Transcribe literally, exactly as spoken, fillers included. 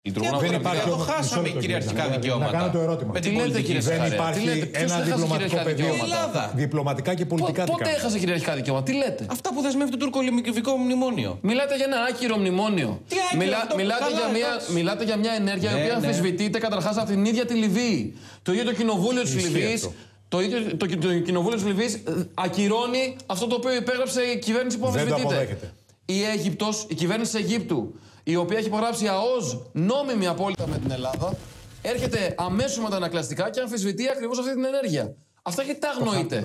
Δεν υπάρχει. Εδώ χάσαμε κυριαρχικά δικαιώματα. Να κάνω το ερώτημα. Με την Τι λέτε, πολιτική. κύριε Δεν Σαχαρέα, υπάρχει τι λέτε, ποιος ένα έχασε διπλωματικό κυριαρχικά πεδίο. δικαιώματα? Διπλωματικά και πολιτικά. Πο- τι Πότε κάνουμε? έχασε κυριαρχικά δικαιώματα, τι λέτε? Αυτά που δεσμεύει το τουρκολιμικό μνημόνιο. Μιλάτε για ένα άκυρο μνημόνιο. Τι άκυρο, αυτό που μιλάτε, καλά, για μια, εντάξει. μιλάτε για μια ενέργεια Ναι, η οποία ναι. αμφισβητείται καταρχάς από την ίδια τη Λιβύη. Το ίδιο το κοινοβούλιο της Ισχύει Λιβύης. αυτό. Το, ίδιο, το, το, το κοινοβούλιο της Λιβύης ε, ακυρώνει αυτό το οποίο υπέγραψε η κυβέρνηση που Δεν το αμφισβητείται. αποδέχεται. Η Αίγυπτος, η κυβέρνηση της Αιγύπτου, η οποία έχει υπογράψει ΑΟΣ νόμιμη απόλυτα με την Ελλάδα, έρχεται αμέσως με τα ανακλαστικά και αμφισβητεί ακριβώς αυτή την ενέργεια. Αυτά γιατί τα αγνοείτε?